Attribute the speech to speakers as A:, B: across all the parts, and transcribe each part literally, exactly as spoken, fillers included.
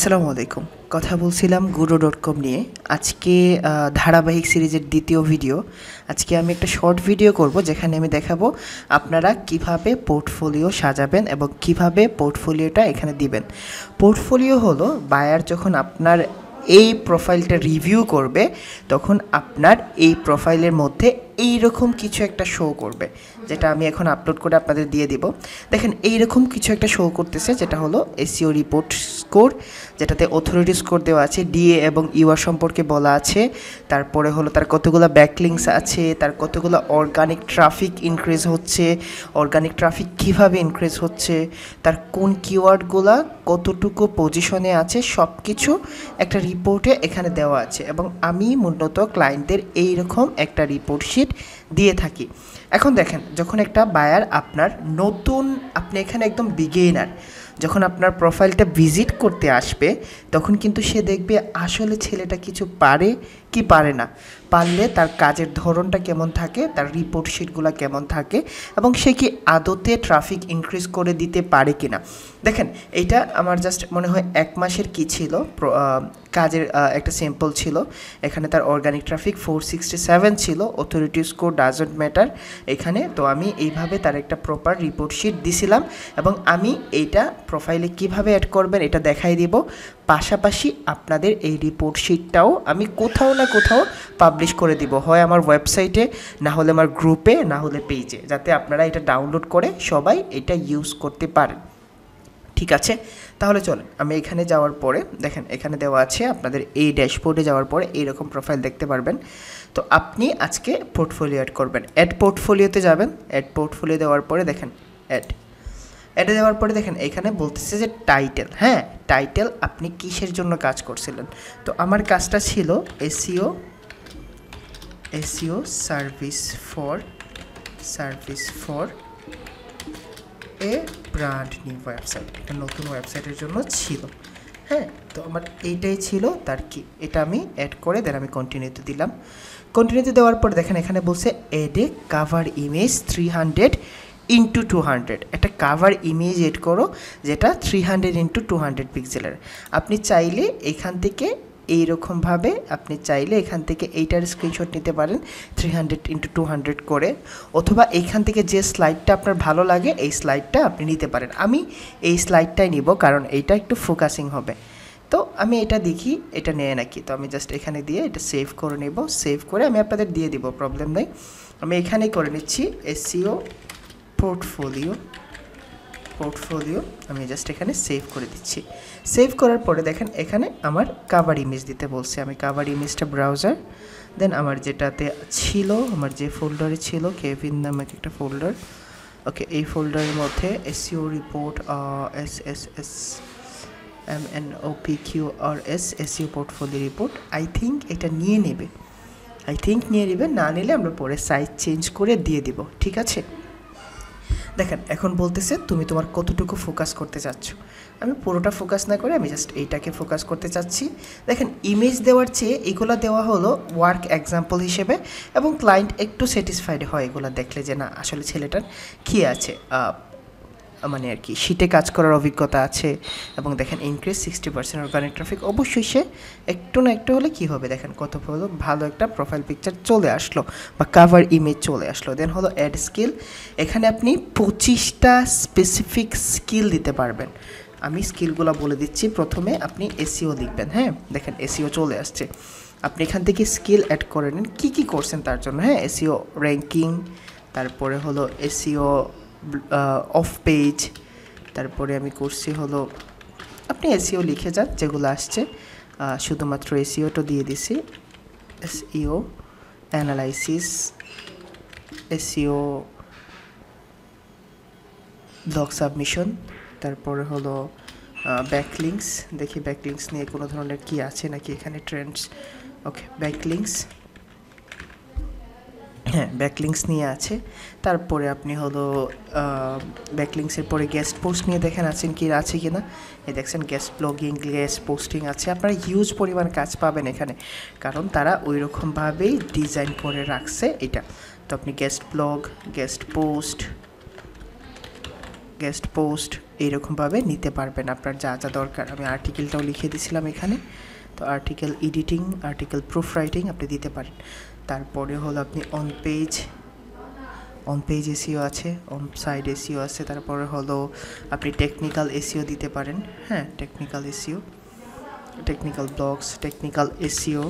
A: আসসালামু আলাইকুম। কথা বলছিলাম গুরু ডট কম নিয়ে। আজকে ধারাবাহিক সিরিজের দ্বিতীয় ভিডিও। আজকে আমি একটা শর্ট ভিডিও করব যেখানে আমি দেখাবো আপনারা কিভাবে পোর্টফোলিও সাজাবেন এবং কিভাবে পোর্টফোলিওটা এখানে দিবেন। পোর্টফোলিও হলো বায়ার যখন আপনার এই প্রোফাইলটা রিভিউ করবে তখন আপনার এই প্রোফাইলের মধ্যে এইরকম কিছু একটা শো করবে, যেটা আমি এখন আপলোড করে আপনাদের দিয়ে দিব। দেখেন এইরকম কিছু একটা শো করতেছে, যেটা হলো এসইও রিপোর্ট স্কোর, যেটাতে অথরিটি স্কোর দেওয়া আছে, ডিএ এবং ইউআর সম্পর্কে বলা আছে, তারপরে হলো তার কতগুলো ব্যাকলিংস আছে, তার কতগুলো অর্গানিক ট্রাফিক ইনক্রিজ হচ্ছে, অর্গানিক ট্রাফিক কীভাবে ইনক্রিজ হচ্ছে, তার কোন কিওয়ার্ডগুলো কতটুকু পজিশনে আছে, সব কিছু একটা রিপোর্টে এখানে দেওয়া আছে। এবং আমি মূলত ক্লায়েন্টদের এইরকম একটা রিপোর্ট শিট দিয়ে থাকি। এখন দেখেন, যখন একটা বায়ার আপনার নতুন, আপনি এখানে একদম বিগিনার, যখন আপনার প্রোফাইলটা ভিজিট করতে আসবে তখন কিন্তু সে দেখবে আসলে ছেলেটা কিছু পারে কি পারে না, পারলে তার কাজের ধরনটা কেমন থাকে, তার রিপোর্ট শিটগুলো কেমন থাকে, এবং সে কি আদতে ট্রাফিক ইনক্রিজ করে দিতে পারে কি না। দেখেন, এইটা আমার জাস্ট মনে হয় এক মাসের কি ছিল কাজের একটা স্যাম্পল ছিল। এখানে তার organic traffic four sixty seven ছিল, অথরিটি স্কোর ডাজন্ট ম্যাটার এখানে। তো আমি এইভাবে তার একটা প্রপার রিপোর্ট শিট দিছিলাম এবং আমি এইটা প্রোফাইলে কিভাবে অ্যাড করবেন এটা দেখাই দিব। পাশাপাশি আপনাদের এই রিপোর্ট শিটটাও আমি কোথাও না কোথাও পাবলিশ করে দিব, হয় আমার ওয়েবসাইটে, না হলে আমার গ্রুপে, না হলে পেজে, যাতে আপনারা এটা ডাউনলোড করে সবাই এটা ইউজ করতে পারেন। ঠিক আছে, তাহলে চলেন আমি এখানে যাওয়ার পরে দেখেন এখানে দেওয়া আছে আপনাদের এই ড্যাশবোর্ডে যাওয়ার পরে এইরকম প্রোফাইল দেখতে পারবেন। তো আপনি আজকে পোর্টফোলিও অ্যাড করবেন, অ্যাড পোর্টফোলিওতে যাবেন। অ্যাড পোর্টফোলিও দেওয়ার পরে দেখেন অ্যাড অ্যাডে দেওয়ার পরে দেখেন এখানে বলতেছে যে টাইটেল, হ্যাঁ টাইটেল আপনি কিসের জন্য কাজ করছিলেন। তো আমার কাজটা ছিল SEO SEO service for service for a brand new website, একটা নতুন ওয়েবসাইটের জন্য ছিল। হ্যাঁ, তো আমার এইটাই ছিল তার কি, এটা আমি অ্যাড করে দেন আমি কন্টিনিউতে দিলাম। কন্টিনিউতে দেওয়ার পর দেখেন এখানে বলছে add a cover image three hundred into two hundred, একটা কাভার ইমেজ এড করো যেটা three hundred into two hundred পিক্সেলের। আপনি চাইলে এখান থেকে এইরকমভাবে আপনি চাইলে এখান থেকে এইটার স্ক্রিনশট নিতে পারেন three hundred into two hundred করে, অথবা এইখান থেকে যে স্লাইডটা আপনার ভালো লাগে এই স্লাইডটা আপনি নিতে পারেন। আমি এই স্লাইডটাই নিব কারণ এইটা একটু ফোকাসিং হবে। তো আমি এটা দেখি এটা নেয় নাকি, তো আমি জাস্ট এখানে দিয়ে এটা সেভ করে নেব। সেভ করে আমি আপনাদের দিয়ে দিব, প্রবলেম নেই। আমি এখানেই করে নিচ্ছি এসইও পোর্টফোলিও পোর্টফোলিও আমি জাস্ট এখানে সেভ করে দিচ্ছি। সেভ করার পরে দেখেন এখানে আমার কাভার ইমেজ দিতে বলছে। আমি কাভার ইমেজটা ব্রাউজার, দেন আমার যেটাতে ছিল, আমার যে ফোল্ডারে ছিল কেভিন নামক একটা ফোল্ডার, ওকে এই ফোল্ডারের মধ্যে SEO report S S S M N O P Q R S SEO portfolio report, I think এটা নিয়ে নেবে, আই থিঙ্ক নিয়ে নেবে, না নিলে আমরা পরে সাইজ চেঞ্জ করে দিয়ে দিব। ঠিক আছে, দেখেন এখন বলতেছে তুমি তোমার কতটুকু ফোকাস করতে চাচ্ছ। আমি পুরোটা ফোকাস না করে আমি জাস্ট এইটাকে ফোকাস করতে চাচ্ছি। দেখেন ইমেজ দেওয়ার চেয়ে এগুলো দেওয়া হলো ওয়ার্ক এক্সাম্পল হিসেবে, এবং ক্লায়েন্ট একটু স্যাটিসফাইড হয় এগুলো দেখলে যে না আসলে ছেলেটার কী আছে, মানে আর কি শীটে কাজ করার অভিজ্ঞতা আছে। এবং দেখেন increase sixty percent organic traffic, অবশ্যই সে একটু না একটু হলে কী হবে, দেখেন কত ভালো ভালো একটা প্রোফাইল পিকচার চলে আসলো বা কাভার ইমেজ চলে আসলো। দেন হলো অ্যাড স্কিল, এখানে আপনি পঁচিশটা স্পেসিফিক স্কিল দিতে পারবেন। আমি স্কিলগুলো বলে দিচ্ছি। প্রথমে আপনি এসইও লিখবেন, হ্যাঁ দেখেন এসইও চলে আসছে। আপনি এখান থেকে স্কিল অ্যাড করে নিন কী কী করছেন তার জন্য। হ্যাঁ এসইও র্যাঙ্কিং, তারপরে হলো এসইও অফ পেজ, তারপরে আমি করছি হলো, আপনি এসইও লিখে যান যেগুলো আসছে, শুধুমাত্র এসইওটা দিয়ে দিছি। SEO analysis, SEO blog submission, তারপরে হলো ব্যাকলিংস, দেখি ব্যাকলিংস নিয়ে কোনো ধরনের কি আছে নাকি এখানে ট্রেন্ডস। ওকে ব্যাকলিংস, হ্যাঁ ব্যাকলিংস নিয়ে আছে। তারপরে আপনি হলো ব্যাকলিংসের পরে গেস্ট পোস্ট নিয়ে দেখেন আছেন কি আছে কি না, এই দেখছেন গেস্ট ব্লগিং, গেস্ট পোস্টিং আছে। আপনারা হিউজ পরিমাণ কাজ পাবেন এখানে, কারণ তারা ওই রকমভাবেই ডিজাইন করে রাখছে এটা। তো আপনি guest blog, guest post, guest post এইরকমভাবে নিতে পারবেন আপনার যা যা দরকার। আমি আর্টিকেলটাও লিখে দিয়েছিলাম এখানে। তো article editing, article proof writing আপনি দিতে পারেন। তারপরে হলো আপনি on page, on page SEO আছে, অন সাইড এসিও আছে। তারপরে হলো আপনি টেকনিক্যাল এসিও দিতে পারেন। হ্যাঁ, technical SEO, technical blogs, technical SEO,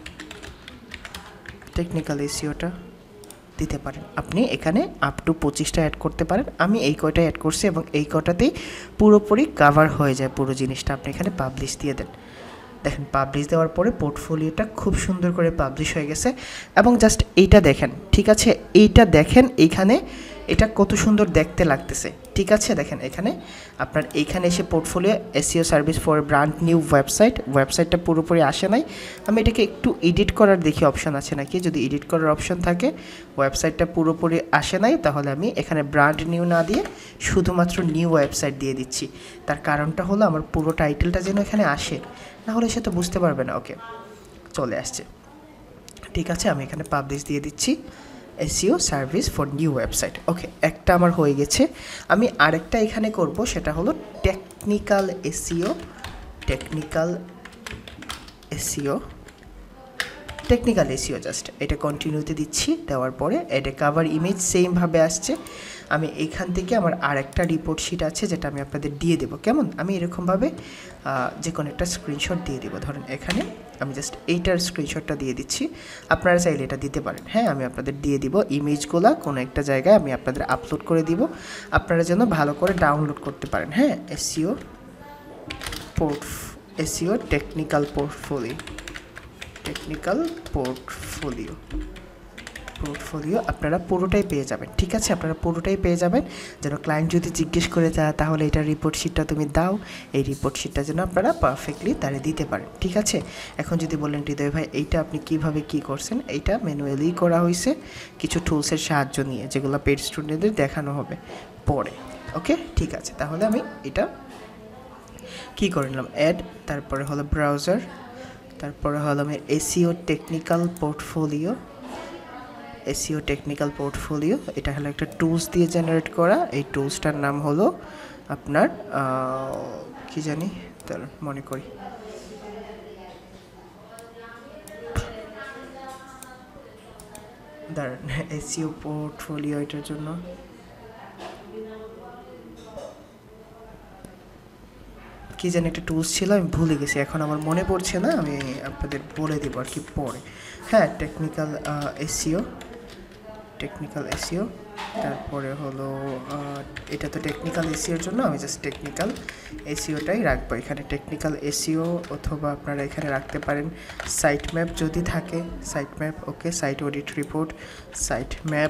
A: technical এসিওটা দিতে পারেন। আপনি এখানে আপ টু পঁচিশটা অ্যাড করতে পারেন। আমি এই কয়টা অ্যাড করছি এবং এই কয়টাতেই পুরোপুরি কাভার হয়ে যায় পুরো জিনিসটা। আপনি এখানে পাবলিশ দিয়ে দেন। দেখেন পাবলিশ দেওয়ার পরে পোর্টফোলিওটা খুব সুন্দর করে পাবলিশ হয়ে গেছে। এবং জাস্ট এইটা দেখেন, ঠিক আছে, এইটা দেখেন এইখানে এটা কত সুন্দর দেখতে লাগতেছে, ঠিক আছে। দেখেন এখানে আপনার এইখানে এসে portfolio SEO service for brand new website, ওয়েবসাইটটা পুরোপুরি আসে নাই। আমি এটাকে একটু এডিট করার দেখি অপশান আছে নাকি। যদি এডিট করার অপশান থাকে, ওয়েবসাইটটা পুরোপুরি আসে নাই, তাহলে আমি এখানে ব্র্যান্ড নিউ না দিয়ে শুধুমাত্র নিউ ওয়েবসাইট দিয়ে দিচ্ছি। তার কারণটা হলো আমার পুরো টাইটেলটা যেন এখানে আসে, না হলে সে তো বুঝতে পারবে না। ওকে, চলে আসছে, ঠিক আছে। আমি এখানে পাবলিশ দিয়ে দিচ্ছি SEO service for new website. Okay, একটা আমার হয়ে গেছে। আমি আরেকটা এখানে করব, সেটা হলো technical SEO, technical SEO, technical SEO just এটা কন্টিনিউতে দিচ্ছি। দেওয়ার পরে এটা কাভার ইমেজ সেমভাবে আসছে। আমি এখান থেকে আমার আরেকটা রিপোর্ট শিট আছে যেটা আমি আপনাদের দিয়ে দেবো। কেমন, আমি এরকমভাবে যে কোনো একটা স্ক্রিনশট দিয়ে দেবো। ধরেন এখানে আমি জাস্ট এইটার স্ক্রিনশটটা দিয়ে দিচ্ছি, আপনারা চাইলে এটা দিতে পারেন। হ্যাঁ, আমি আপনাদের দিয়ে দিব ইমেজগুলো কোনো একটা জায়গায় আমি আপনাদের আপলোড করে দিব, আপনারা যেন ভালো করে ডাউনলোড করতে পারেন। হ্যাঁ, SEO port, SEO technical portfolio, technical portfolio, portfolio আপনারা পুরোটাই পেয়ে যাবেন, ঠিক আছে। আপনারা পুরোটাই পেয়ে যাবেন, যেন ক্লায়েন্ট যদি জিজ্ঞেস করে তা তাহলে এটা রিপোর্ট শিটটা তুমি দাও, এই রিপোর্ট শিটটা যেন আপনারা পারফেক্টলি তারা দিতে পারেন, ঠিক আছে। এখন যদি বলেন হৃদয় ভাই এইটা আপনি কিভাবে কি করছেন, এইটা ম্যানুয়ালি করা হয়েছে কিছু টুলসের সাহায্য নিয়ে, যেগুলো পেড স্টুডেন্টদের দেখানো হবে পরে। ওকে, ঠিক আছে। তাহলে আমি এটা কি করে নিলাম, অ্যাড, তারপরে হলো ব্রাউজার, তারপরে হলো আমি SEO technical portfolio, SEO technical portfolio এটা হলো একটা টুলস দিয়ে জেনারেট করা। এই টুলসটার নাম হলো আপনার কি জানি, তার মনে করি দাঁড়ান, এসইও পোর্টফোলিও এটার জন্য কি জানি একটা টুলস ছিল, আমি ভুলে গেছি, এখন আমার মনে পড়ছে না, আমি আপনাদের বলে দেবো আর কি পরে। হ্যাঁ, টেকনিক্যাল এসইও, টেকনিক্যাল এসইও, তারপরে হলো এটা তো টেকনিক্যাল এসইওর জন্য আমি জাস্ট টেকনিক্যাল এসইওটাই রাখবো এখানে। টেকনিক্যাল এসইও অথবা আপনারা এখানে রাখতে পারেন সাইট ম্যাপ যদি থাকে, site map. Okay, site audit report, site map,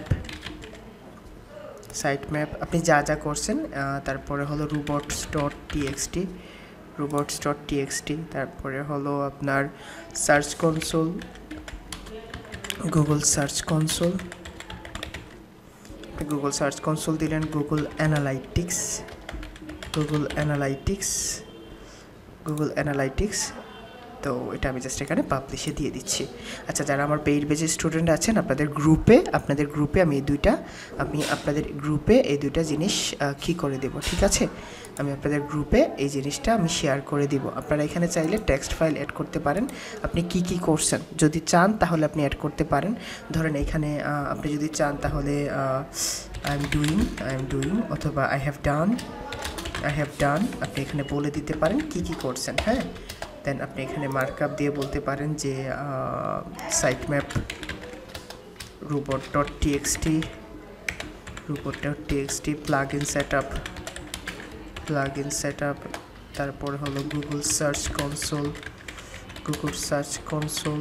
A: site map আপনি যা যা করছেন। তারপরে হলো robots dot TXT, robots dot TXT, তারপরে হলো আপনার search console, Google search console, Google search console দিলেন, Google analytics, Google analytics, Google analytics. তো এটা আমি জাস্ট এখানে পাবলিশে দিয়ে দিচ্ছি। আচ্ছা, যারা আমার পেইড বেজের স্টুডেন্ট আছেন, আপনাদের গ্রুপে, আপনাদের গ্রুপে আমি এই দুইটা, আমি আপনাদের গ্রুপে এই দুইটা জিনিস কী করে দেব, ঠিক আছে। আমি আপনাদের গ্রুপে এই জিনিসটা আমি শেয়ার করে দিব। আপনারা এখানে চাইলে টেক্সট ফাইল অ্যাড করতে পারেন, আপনি কি কি করছেন যদি চান তাহলে আপনি অ্যাড করতে পারেন। ধরেন এখানে আপনি যদি চান তাহলে I am doing, I am doing অথবা I have done, I have done আপনি এখানে বলে দিতে পারেন কি কি করছেন। হ্যাঁ, দেন আপনি এখানে মার্কআপ দিয়ে বলতে পারেন যে site map robot dot TXT, robot dot TXT plug in set up, plug in set up, তারপরে হলো Google search console, Google search console,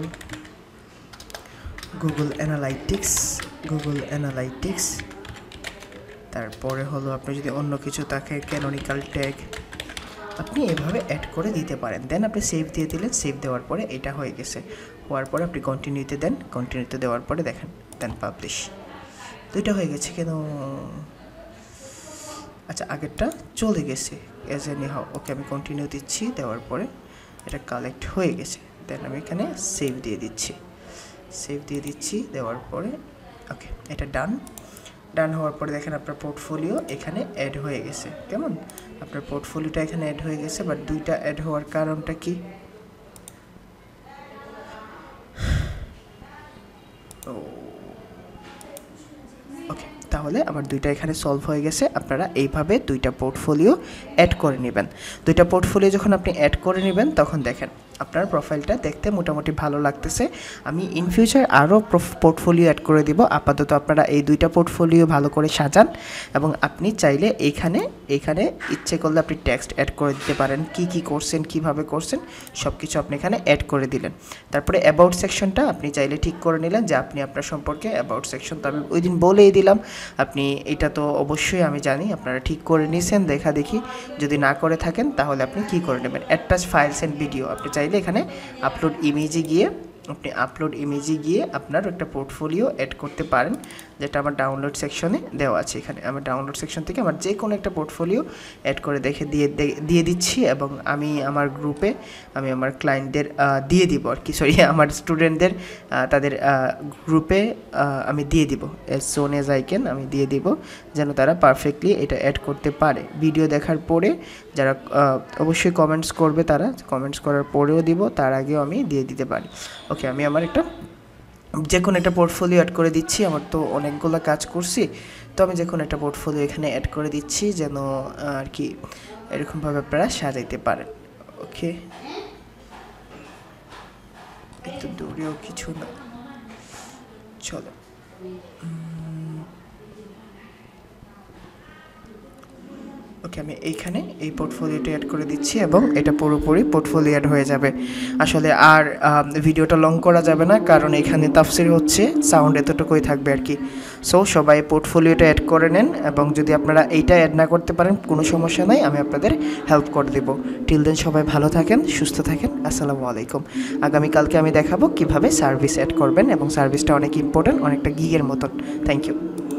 A: Google analytics, Google analytics, তারপরে হলো আপনি যদি অন্য কিছু থাকে ক্যানোনিক্যাল ট্যাগ আপনি এভাবে অ্যাড করে দিতে পারেন। দেন আপনি সেভ দিয়ে দিলেন, সেভ দেওয়ার পরে এটা হয়ে গেছে। হওয়ার পরে আপনি কন্টিনিউতে দেন, কন্টিনিউতে দেওয়ার পরে দেখেন দেন পাবলিশ, দুইটা হয়ে গেছে কেন। আচ্ছা, আগেরটা চলে গেছে অ্যাজ এনি হাউ। ওকে, আমি কন্টিনিউ দিচ্ছি, দেওয়ার পরে এটা কালেক্ট হয়ে গেছে। দেন আমি এখানে সেভ দিয়ে দিচ্ছি, সেভ দিয়ে দিচ্ছি, দেওয়ার পরে ওকে এটা ডান। ডান হওয়ার পরে দেখেন আপনার পোর্টফোলিও এখানে অ্যাড হয়ে গেছে। কেমন আপনার পোর্টফোলিওটা এখানে অ্যাড হয়ে গেছে, বাট দুইটা অ্যাড হওয়ার কারণটা কি? ওকে, তাহলে আমার দুইটা এখানে সলভ হয়ে গেছে। আপনারা এইভাবে দুইটা পোর্টফোলিও অ্যাড করে নেবেন। দুইটা পোর্টফোলিও যখন আপনি অ্যাড করে নেবেন তখন দেখেন আপনার প্রোফাইলটা দেখতে মোটামুটি ভালো লাগতেছে। আমি ইন ফিউচার আরও পোর্টফোলিও অ্যাড করে দিব। আপাতত আপনারা এই দুইটা পোর্টফোলিও ভালো করে সাজান এবং আপনি চাইলে এইখানে এইখানে ইচ্ছে করলে আপনি টেক্সট অ্যাড করে দিতে পারেন, কি কি করছেন, কিভাবে করছেন, সব কিছু আপনি এখানে অ্যাড করে দিলেন। তারপরে অ্যাবাউট সেকশনটা আপনি চাইলে ঠিক করে নিলেন যে আপনি আপনার সম্পর্কে অ্যাবাউট সেকশন তো আমি ওই দিন বলেই দিলাম, আপনি এটা তো অবশ্যই আমি জানি আপনারা ঠিক করে নিয়েছেন। দেখা দেখি যদি না করে থাকেন তাহলে আপনি কি করে নেবেন, অ্যাটাচ ফাইলস অ্যান্ড ভিডিও আপনি চাইলে এখানে আপলোড ইমেজে গিয়ে আপনি আপলোড ইমেজে গিয়ে আপনার একটা পোর্টফোলিও অ্যাড করতে পারেন, যেটা আমার ডাউনলোড সেকশনে দেওয়া আছে। এখানে আমার ডাউনলোড সেকশন থেকে আমার যে কোনো একটা পোর্টফোলিও অ্যাড করে দেখে দিয়ে দিয়ে দিচ্ছি এবং আমি আমার গ্রুপে আমি আমার ক্লায়েন্টদের দিয়ে দিব আর কি, সরি আমার স্টুডেন্টদের তাদের গ্রুপে আমি দিয়ে দিব, as soon as I can আমি দিয়ে দিব, যেন তারা পারফেক্টলি এটা অ্যাড করতে পারে। ভিডিও দেখার পরে যারা অবশ্যই কমেন্টস করবে, তারা কমেন্টস করার পরেও দিব, তার আগেও আমি দিয়ে দিতে পারি। ওকে, আমি আমার একটা যে কোনো একটা পোর্টফোলিও অ্যাড করে দিচ্ছি। আমার তো অনেকগুলো কাজ করছি, তো আমি যে কোনো একটা পোর্টফোলিও এখানে অ্যাড করে দিচ্ছি যেন আর কি এরকমভাবে আপনারা সাজাইতে পারেন। ওকে, একটু দূরেও কিছু না, চলো। ওকে, আমি এইখানে এই পোর্টফোলিওটা অ্যাড করে দিচ্ছি এবং এটা পুরোপুরি পোর্টফোলিও অ্যাড হয়ে যাবে। আসলে আর ভিডিওটা লং করা যাবে না, কারণ এখানে তাফসির হচ্ছে, সাউন্ড এতটুকুই থাকবে আর কি। সো সবাই পোর্টফোলিওটা অ্যাড করে নেন এবং যদি আপনারা এইটা অ্যাড না করতে পারেন কোনো সমস্যা নাই, আমি আপনাদের হেল্প করে দেবো। টিল দেন সবাই ভালো থাকেন, সুস্থ থাকেন, আসসালামু আলাইকুম। আগামীকালকে আমি দেখাবো কিভাবে সার্ভিস অ্যাড করবেন এবং সার্ভিসটা অনেক ইম্পর্টেন্ট, অনেকটা গিগের মতন। Thank you.